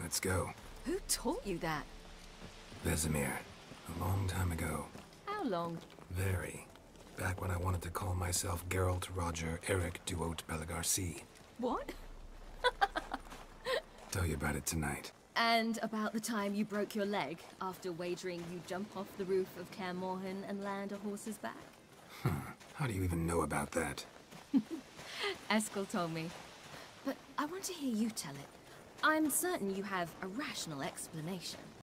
Let's go. Who taught you that? Vesemir. A long time ago. How long? Very. Back when I wanted to call myself Geralt Roger Eric du Haute-Bellegarcie. What? Tell you about it tonight. And about the time you broke your leg after wagering you'd jump off the roof of Kaer Morhen and land a horse's back? How do you even know about that? Eskel told me. But I want to hear you tell it. I'm certain you have a rational explanation.